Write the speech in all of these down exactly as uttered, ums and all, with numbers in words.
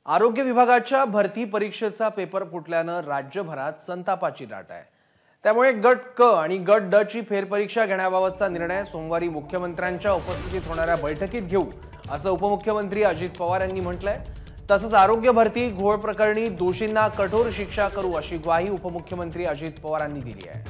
आरोग्य विभागाच्या भरती परीक्षेचा पेपर फुटल्यानं राज्यभरात संतापाची लाट आहे। त्यामुळे गट क आणि गट ड ची फेरपरीक्षा घेण्याबाबतचा निर्णय सोमवारी मुख्यमंत्र्यांच्या उपस्थितीत होणाऱ्या बैठकीत घेऊ असं उपमुख्यमंत्री अजित पवार यांनी म्हटलंय। तसंच आरोग्य भरती घोळ प्रकरणी दोषींना कठोर शिक्षा करू अशी ग्वाही उपमुख्यमंत्री अजित पवार यांनी दिली आहे।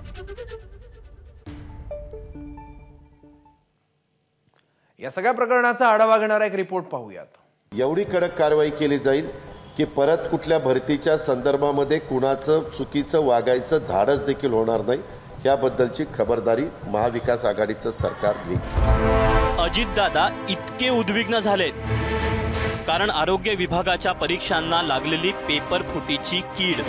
या सगळ्या प्रकरणाचा आढावा घेणारा एक रिपोर्ट पाहूयात। एवढी कडक कारवाई केली जाईल की परत कुठल्या भरतीच्या संदर्भामध्ये कुणाचं चुकीचं वागायचं धाडस देखील होणार नाही, याबद्दलची खबरदारी महाविकास आघाडीचं सरकार घेईल। अजितदादा इतके उद्विग्न झालेत कारण आरोग्य विभागाच्या परीक्षांना लागलेली पेपर फुटीची कीड।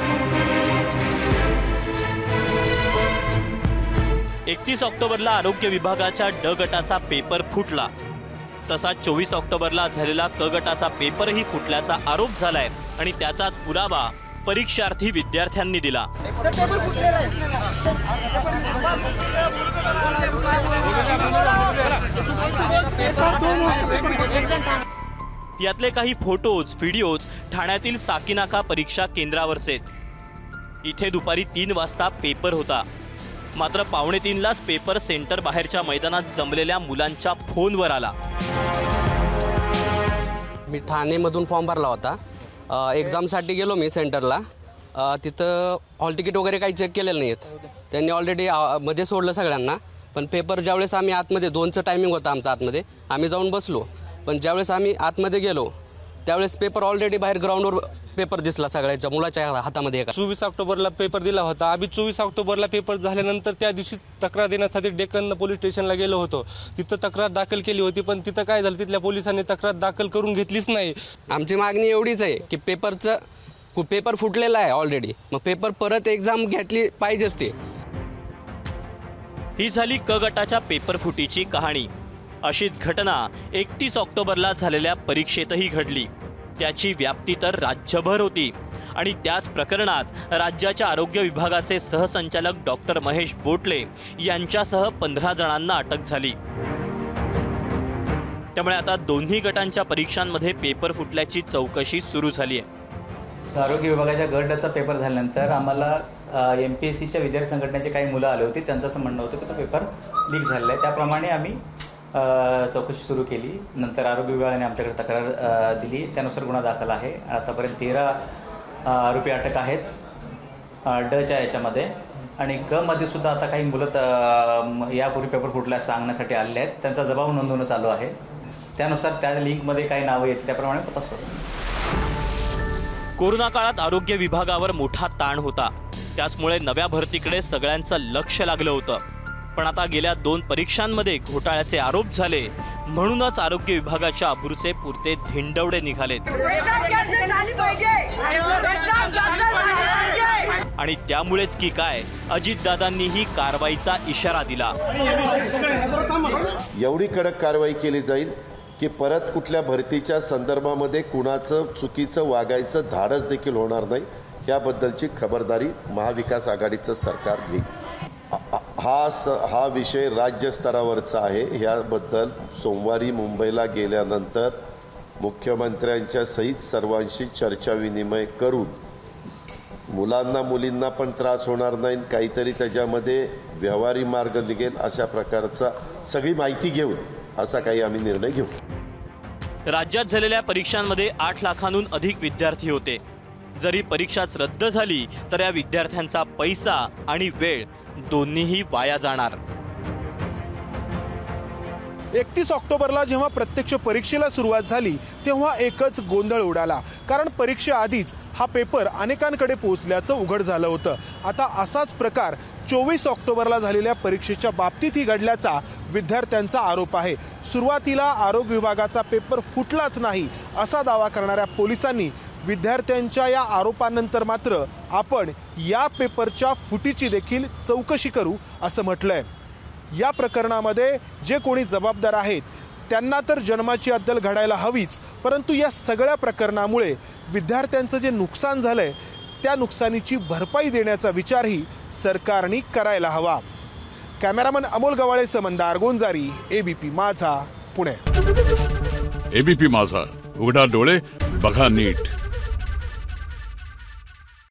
एकतीस ऑक्टोबरला आरोग्य विभागाच्या ड गटाचा पेपर फुटला, तसा चोवीस ऑक्टोबरला झालेला क गटाचा पेपरही फुटल्याचा आरोप झालाय आणि त्याचाच पुरावा परीक्षार्थी विद्यार्थ्यांनी दिला। यातले काही फोटोज व्हिडिओज ठाण्यातील साकीनाका परीक्षा केंद्रावरचे। इथे दुपारी तीन वाजता पेपर होता, मात्र पावणे तीनलाच पेपर सेंटर बाहेरच्या मैदानात जमलेल्या मुलांच्या फोनवर आला। मी ठाणेमधून फॉर्म भरला होता, एक्झामसाठी गेलो मी सेंटरला। तिथं हॉल तिकीट वगैरे काही चेक केलेलं नाही आहेत त्यांनी, ऑलरेडी मध्ये सोडलं सगळ्यांना। पण पेपर ज्यावेळेस आम्ही आतमध्ये दोनचं टायमिंग होता आमचा आतमध्ये, आम्ही जाऊन बसलो, पण ज्यावेळेस आम्ही आतमध्ये गेलो त्यावेळेस पेपर ऑलरेडी बाहेर ग्राउंडवर पेपर दिसला सगळ्याच्या मुलाच्या हातामध्ये। एका चोवीस ऑक्टोबरला पेपर दिला होता। आम्ही चोवीस ऑक्टोबरला पेपर झाल्यानंतर त्या दिवशी तक्रार देण्यासाठी डेक्कन पोलीस स्टेशनला गेलो होतो। तिथं तक्रार दाखल केली होती, पण तिथं काय झालं, तिथल्या पोलिसांनी तक्रार दाखल करून घेतलीच नाही। आमची मागणी एवढीच आहे की पेपरचं पेपर फुटलेला आहे ऑलरेडी, मग पेपर परत एक्झाम घेतली पाहिजेच। ते ही झाली क गटाच्या पेपर फुटीची कहाणी। अशीच घटना एकतीस ऑक्टोबरला झालेल्या परीक्षेतही घडली। त्याची व्याप्ती तर राज्यभर होती आणि त्याच प्रकरणात राज्याच्या आरोग्य विभागाचे सहसंचालक डॉक्टर महेश बोटले यांच्यासह पंधरा जणांना अटक झाली। त्यामुळे आता दोन्ही गटांच्या परीक्षांमध्ये पेपर फुटल्याची चौकशी सुरू झाली आहे। आरोग्य विभागाच्या गट डचा पेपर झाल्यानंतर आम्हाला एम पी एस सीच्या विद्यार्थी संघटनेचे काही मुलं आले होते, त्यांचं असं म्हणणं होतं की तो पेपर लीक झालेला आहे। त्याप्रमाणे आम्ही चौकशी सुरू केली। नंतर आरोग्य विभागाने आमच्याकडे तक्रार दिली, त्यानुसार गुन्हा दाखल आहे। आतापर्यंत तेरा आरोपी अटक आहेत डच्या याच्यामध्ये, आणि ग मध्ये सुद्धा आता काही मुलं यापूर्वी पेपर फुटला सांगण्यासाठी आलेले आहेत, त्यांचा जबाब नोंदवणं चालू आहे। त्यानुसार त्या लिंकमध्ये काही नावं येतील त्याप्रमाणे तपास करू। कोरोना काळात आरोग्य विभागावर मोठा ताण होता, त्याचमुळे नव्या भरतीकडे सगळ्यांचं लक्ष लागलं होतं। पण आता गेल्या दोन परीक्षांमध्ये घोटाळ्याचे आरोप झाले, म्हणूनच आरोग्य विभागाच्या अब्रूचे पुरते धिंडवडे निघालेत आणि त्यामुळेच की काय अजितदादांनी ही कारवाईचा इशारा दिला। एवढी कडक कारवाई केली जाईल की परत कुठल्या भरतीच्या संदर्भामध्ये कुणाचं चुकीचं वागायचं धाडस देखील होणार नाही, याबद्दलची खबरदारी महाविकास आघाडीचं सरकार घेईल। हा स हा विषय राज्यस्तरावरचा आहे। याबद्दल सोमवारी मुंबईला गेल्यानंतर मुख्यमंत्र्यांच्या सहित सर्वांशी चर्चा विनिमय करून मुलांना मुलींना पण त्रास होणार नाही, काहीतरी त्याच्यामध्ये व्यवहारी मार्ग निघेल अशा प्रकारचा सगळी माहिती घेऊन असा काही आम्ही निर्णय घेऊ। राज्यात झालेल्या परीक्षांमध्ये आठ लाखांहून अधिक विद्यार्थी होते। जरी परीक्षाच रद्द झाली तर या विद्यार्थ्यांचा पैसा आणि वेळ दोन्हीही वाया जाणार। एकतीस ऑक्टोबरला जेव्हा प्रत्यक्ष परीक्षेला सुरुवात झाली तेव्हा एकच गोंधळ उडाला, कारण परीक्षेआधीच हा पेपर अनेकांकडे पोहोचल्याचं उघड झालं होतं। आता असाच प्रकार चोवीस ऑक्टोबरला झालेल्या परीक्षेच्या बाबतीतही घडल्याचा विद्यार्थ्यांचा आरोप आहे। सुरुवातीला आरोग्य विभागाचा पेपर फुटलाच नाही असा दावा करणाऱ्या पोलिसांनी विद्यार्थ्यांच्या या आरोपानंतर मात्र आपण या पेपरच्या फुटीची देखील चौकशी करू असं म्हटलंय। या प्रकरणामध्ये जे कोणी जबाबदार आहेत त्यांना तर जन्माची अद्दल घडायला हवीच, परंतु या सगळ्या प्रकरणामुळे विद्यार्थ्यांचं जे नुकसान झालंय त्या नुकसानीची भरपाई देण्याचा विचारही सरकारने करायला हवा। कॅमेरामन अमोल गवाळेसह मंदार गोंजारी, एबीपी माझा, पुणे। एबीपी माझा, उघडा डोळे बघा नीट.